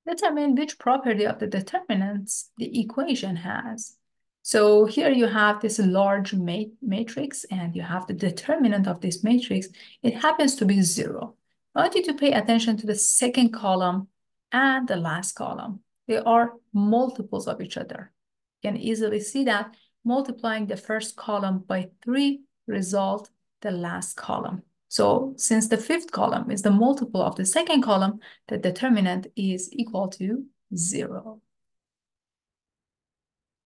Determine which property of the determinants the equation has. So here you have this large matrix and you have the determinant of this matrix. It happens to be 0. I want you to pay attention to the second column and the last column. They are multiples of each other. You can easily see that multiplying the first column by 3 result the last column. So since the fifth column is the multiple of the second column, the determinant is equal to 0.